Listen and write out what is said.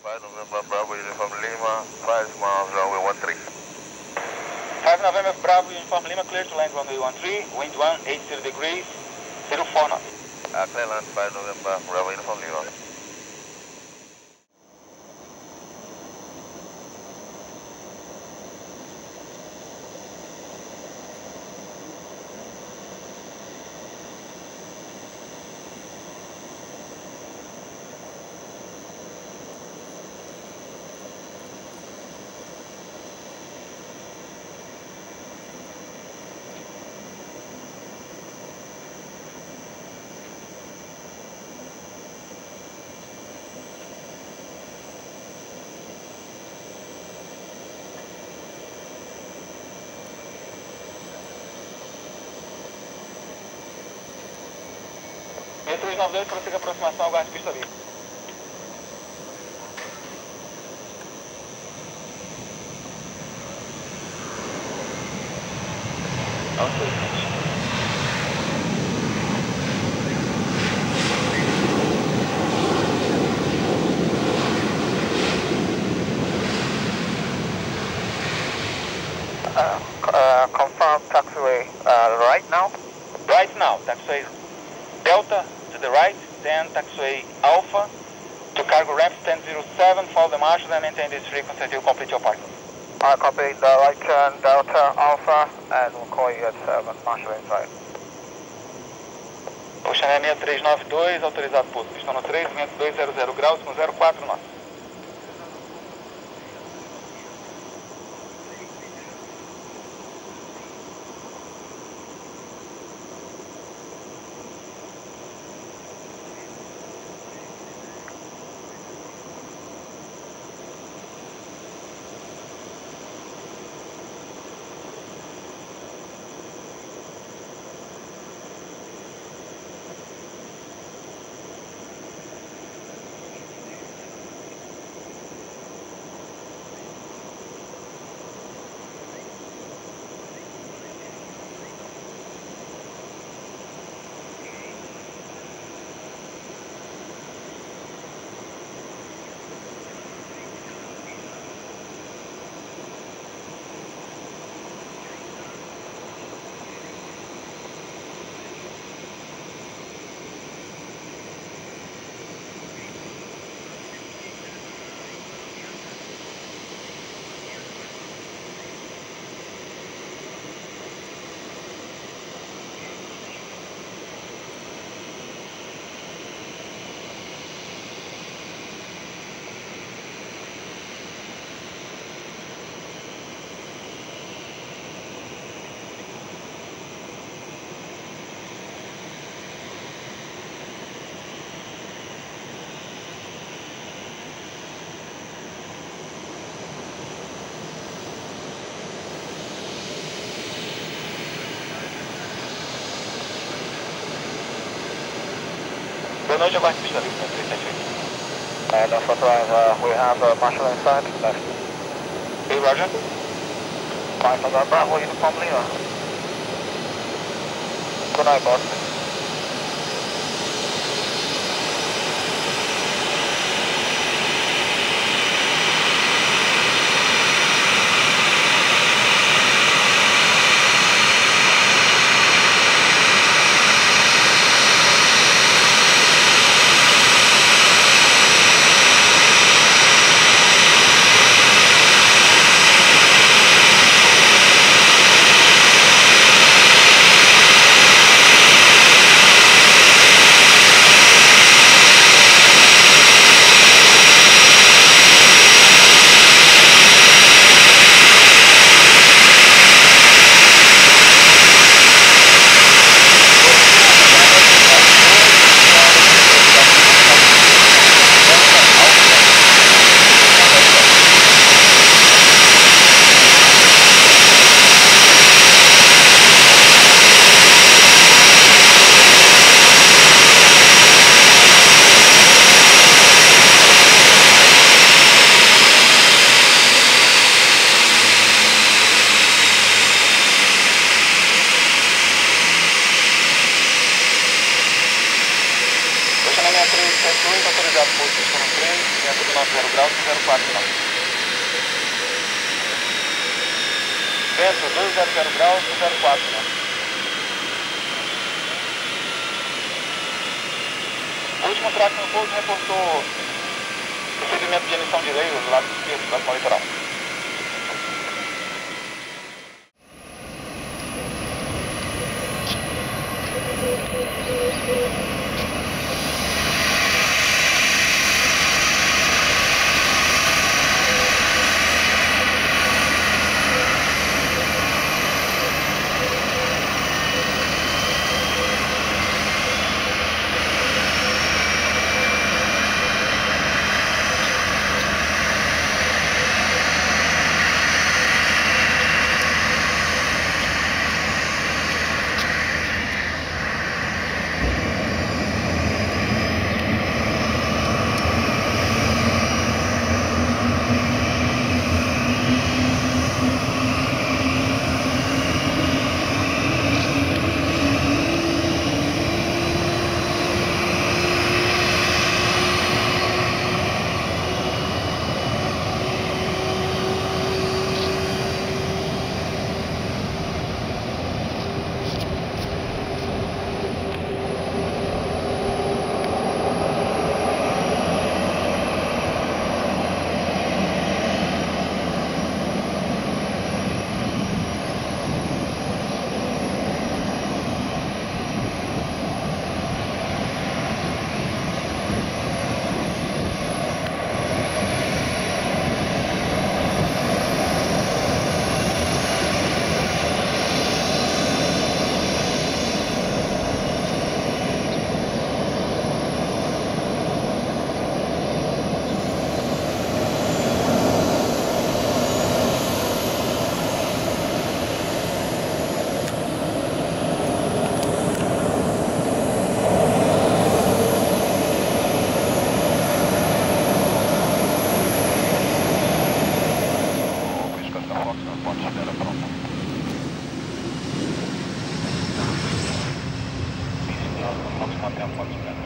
5 November Bravo Uniform Lima, 5 miles runway 13. 5 November Bravo Uniform Lima, clear to land runway 13, wind 180 degrees, 04 knots. Clear land 5 November Bravo Uniform Lima. E392, prossiga a aproximação ao guarda pista livre. Confirm taxiway right now. Right now, taxiway Delta to the right, then taxiway Alpha to cargo ramp 1007, follow the marshals and maintain this frequency until you complete your parking. I copy the right turn Delta Alpha and we'll call you at 7, marshal inside. Oceania 6392, autorizado pouso, pistão no 3, vento 200 graus com 04 knots. Boa noite, aguarde pista livre, 378. And for drive, we have marshal inside, left. Hey, Roger. 5 November Bravo Uniform Lima. Good night, boss. Vento do nosso 0 graus, 04 não. Vento 200 graus, 04 não. O último track no pouso reportou recebimento de emissão de laser do lado esquerdo, do lado litoral. Vamos manter a foto, né?